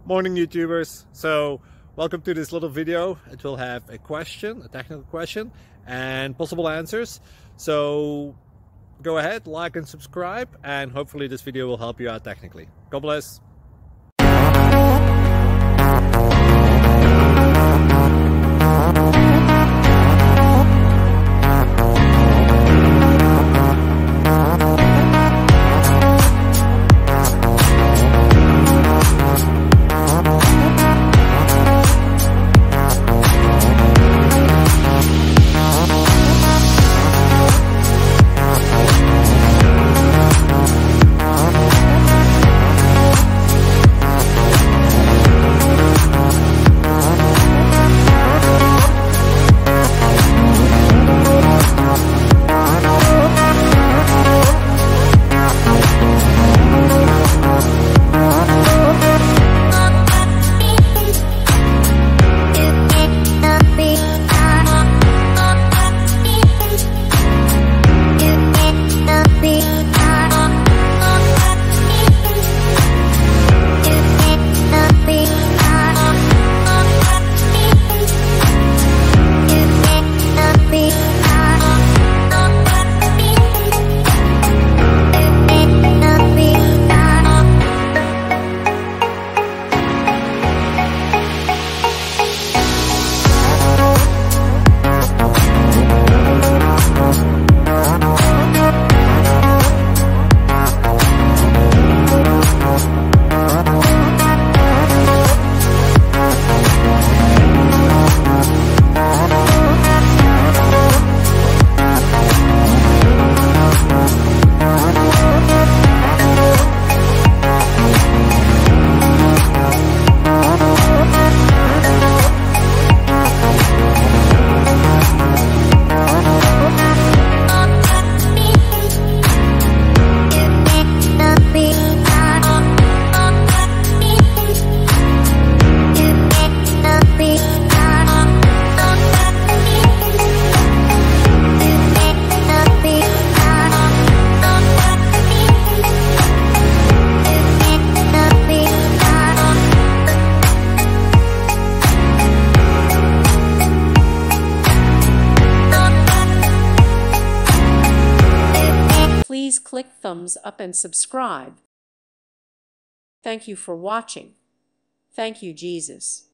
Morning YouTubers. So welcome to this little video. It will have a question, a technical question, and possible answers. So go ahead, like and subscribe, and hopefully this video will help you out technically. God bless. Please click thumbs up and subscribe. Thank you for watching. Thank you, Jesus.